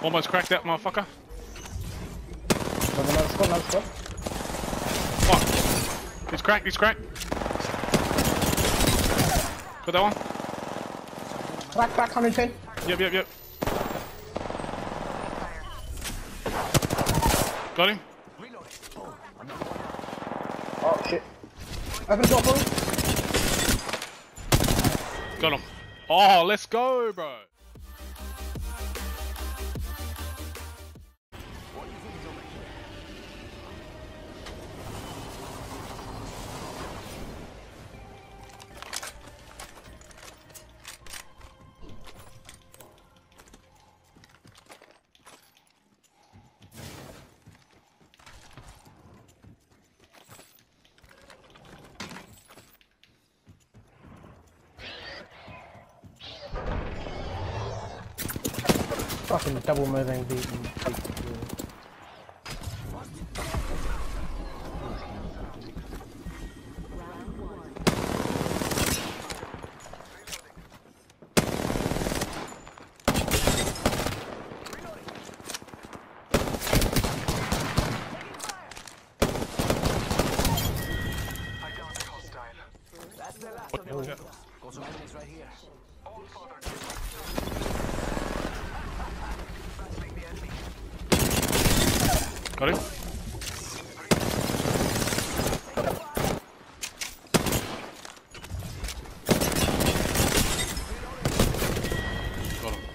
Almost cracked that motherfucker. Another squad, another squad. Fuck. He's cracked, he's cracked. Got that one. Back, 110. Yep. Got him. Oh shit. Open the door for me. Got him. Oh, let's go, bro. Fucking double moving beat. Got him. Got him.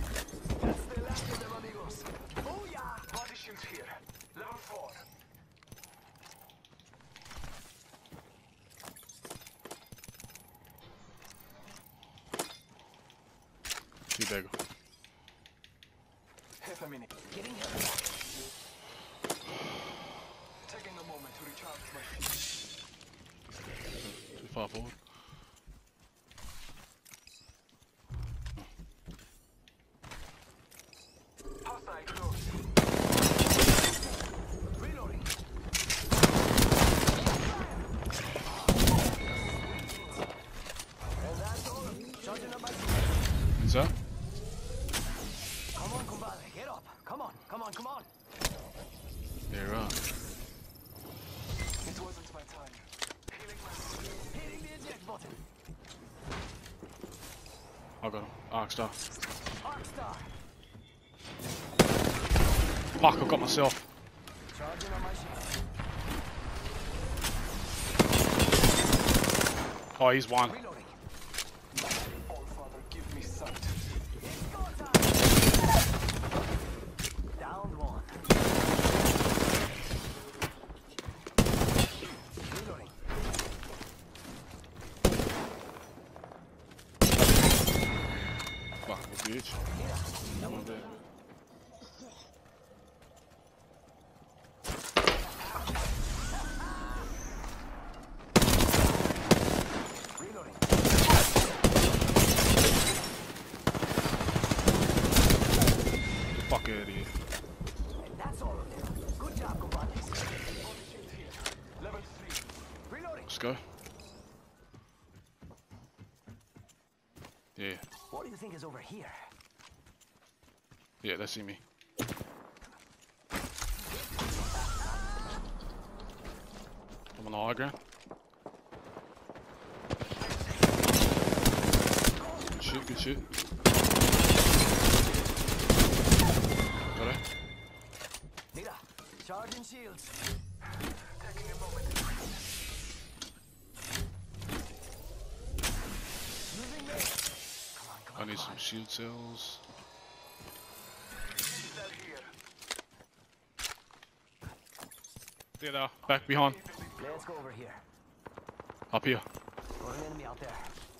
Too big. Half a minute. Getting him. Taking a moment to recharge my feet. Too far forward. Hostile close. Reloading. And that's all. Charging up my feet. Is that? Come on, compadre. Get up. Come on. Yeah, right. It wasn't my time. Hitting the eject button. I got him. Arcstar. Arcstar. Fuck, I got myself. Charging on my shield. Oh, he's one. Reloading. Oh, Father, give me sight. Down one. Reloading. Fuck, bitch. Come on, bitch. Reloading. Fuck out of here. And that's all of them. Good job, compadres. Level 3. Reloading. Let's go. Yeah. What do you think is over here? Yeah, they see me. I'm on the high ground. Good shit. Got it. Mira, charging shields. Taking a moment. Moving me. Come on. I need some shield cells. Cell here. There they are. Back behind. Let's go over here. Up here. Got an enemy out there.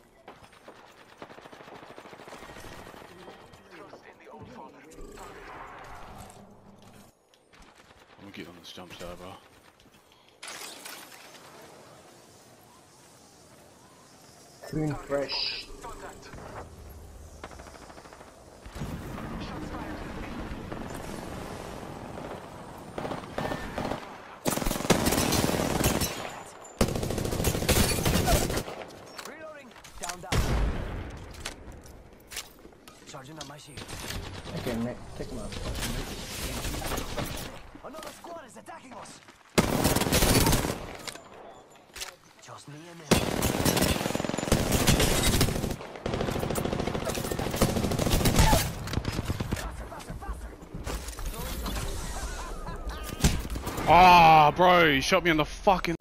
Trust in the old father. I'm gonna get on this jump star, bro. Clean fresh. Contact. Reloading. Down. Charging on my shield. Okay, Nick, take him out. Another squad is attacking us. Just me and them. Ah, bro, he shot me in the fucking.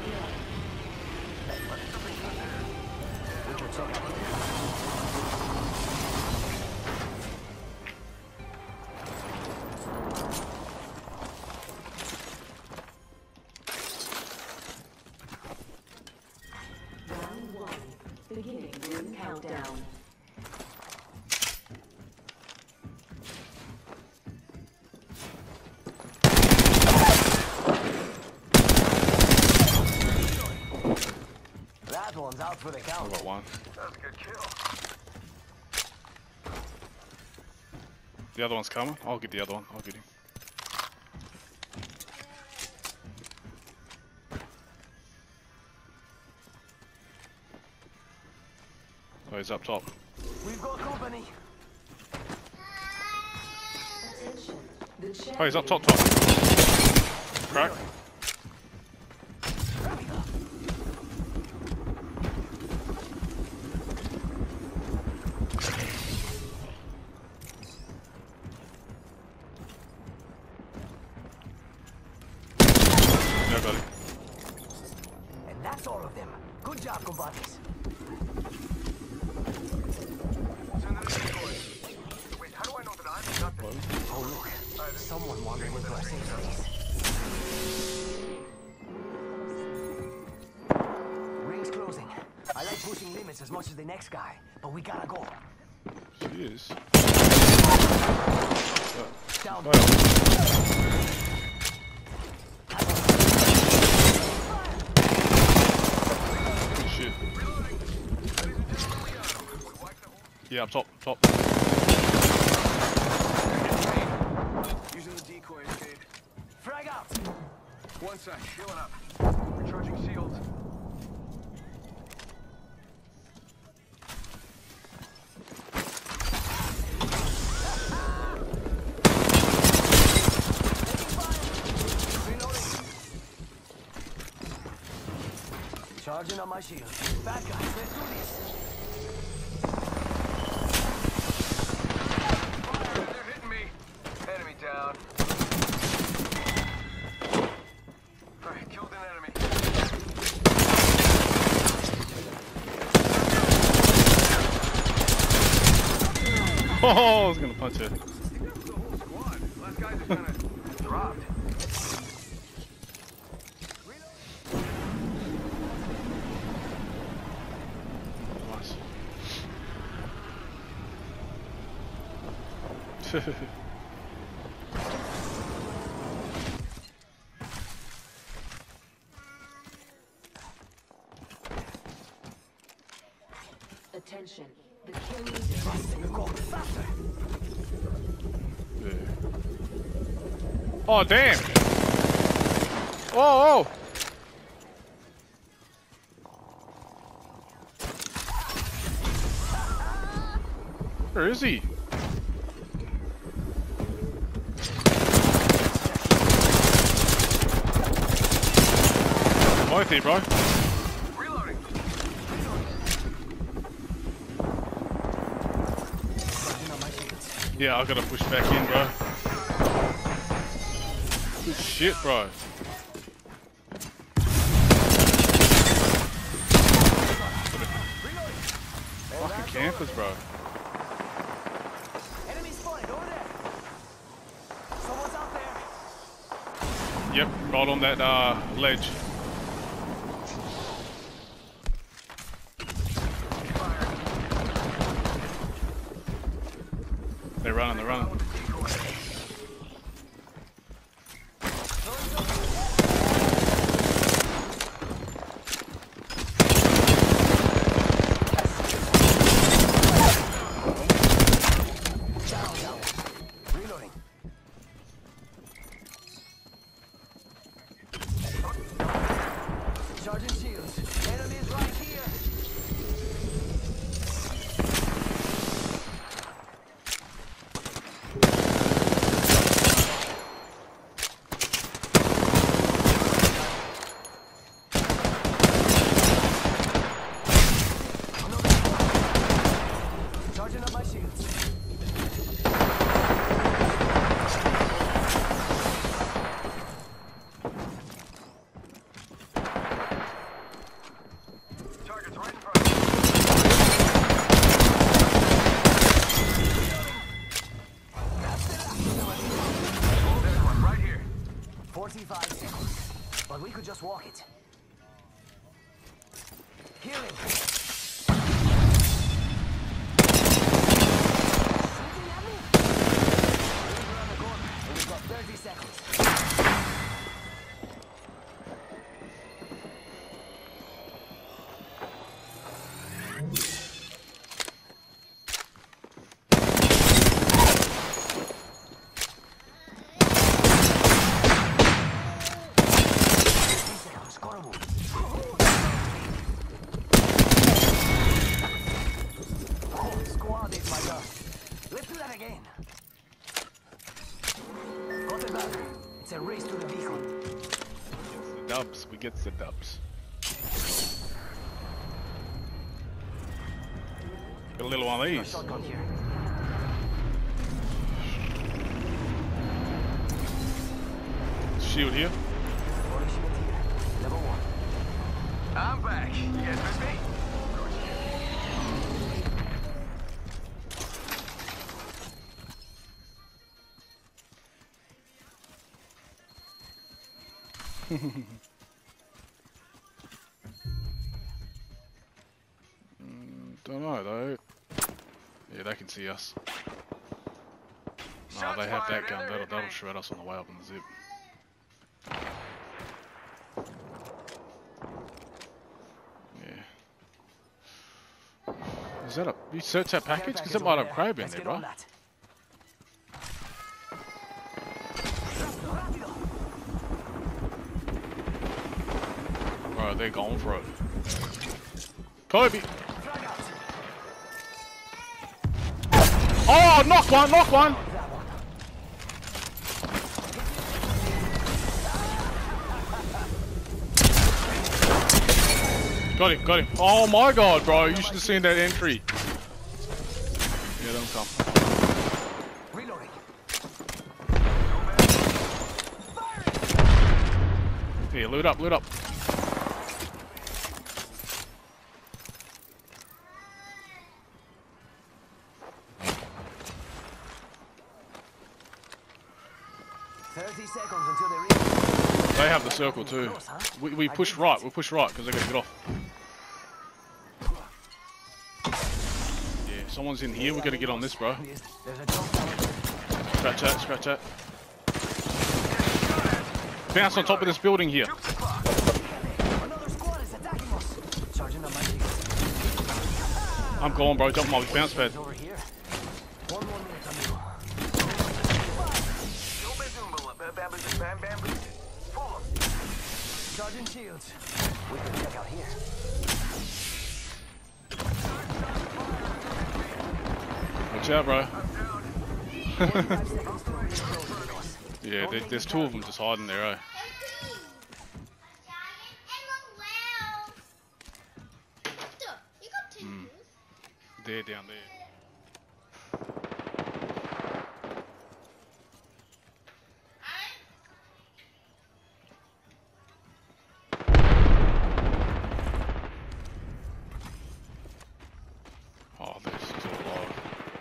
Round 1. Beginning ring countdown. That one's out for the I count. got one. That's a good kill. The other one's coming. I'll get the other one. I'll get him. Oh, he's up top. We've got company. Attention. The Oh, he's up top, champion- top. Crack. Yeah, got him. And that's all of them. Good job, compadres. Wait, how do I know that I'm not the... Oh, look. Someone wandering into our safe space. Ring's closing. I like pushing limits as much as the next guy, but we gotta go. She is. Down. Oh, good shit. Yeah, up top, top. Using the decoy escape. Frag out. One sec, healing up. Recharging shields. Charging on my shield. Bad guys, let's do this. They're hitting me. Enemy down. Alright, killed an enemy. Oh, I was gonna punch it. I think that was the whole squad. Last guy just kinda dropped. Nice. Attention. The kill leader. Go faster. Yeah. Oh, damn! Oh, oh! Where is he? Both here, bro. Reloading. Charging on my shields. Yeah, I gotta push back in, bro. Good shit, bro. Fucking campers, bro. Enemy spotted over there. Someone's out there. Yep, right on that ledge. They're running, they're running. Reloading. Charging shields. Enemy is right here. but we could just walk it. Healing. Shooting at me? We're around the corner, and we've got 30 seconds. Let's do that again. Got it back. It's a race to the beacon. It's the dubs. We get the dubs. Got a little one of these. Shotgun here. Shield here. Body shield here. Level 1. I'm back. You guys miss me? Don't know though. Yeah, they can see us. No, they have that gun. That'll shred us on the way up in the zip. Yeah. Is that a? You search that package? Because it might have crab in there, bro. Bro, they're going for it. Kobe! Oh, knock one, knock one! Got him, got him. Oh my god, bro, you should have seen that entry. Yeah, don't come. Reloading. Here, loot up, loot up. They have the circle too. We push right, because they're gonna get off. Yeah, someone's in here, we gotta get on this, bro. Scratch that, scratch that. Bounce on top of this building here. I'm gone, bro, jump my bounce pad. Charging shields. We can check out here. Watch out, bro. Yeah, there's two of them just hiding there, eh? They're down there. Oh, they're still alive.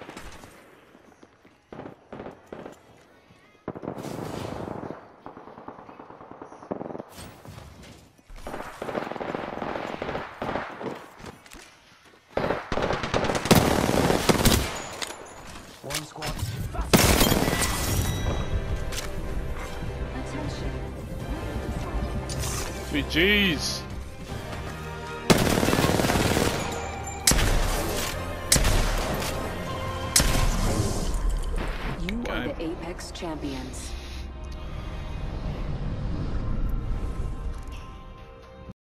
One squad. Jeez. You are the Apex champions.